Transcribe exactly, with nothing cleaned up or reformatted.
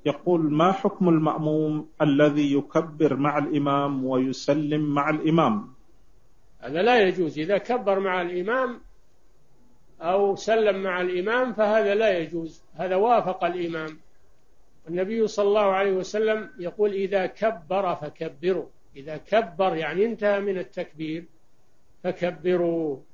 يقول: ما حكم المأموم الذي يكبر مع الإمام ويسلم مع الإمام؟ هذا لا يجوز. إذا كبر مع الإمام أو سلم مع الإمام فهذا لا يجوز، هذا وافق الإمام. النبي صلى الله عليه وسلم يقول: إذا كبر فكبروا، إذا كبر يعني انتهى من التكبير فكبروا.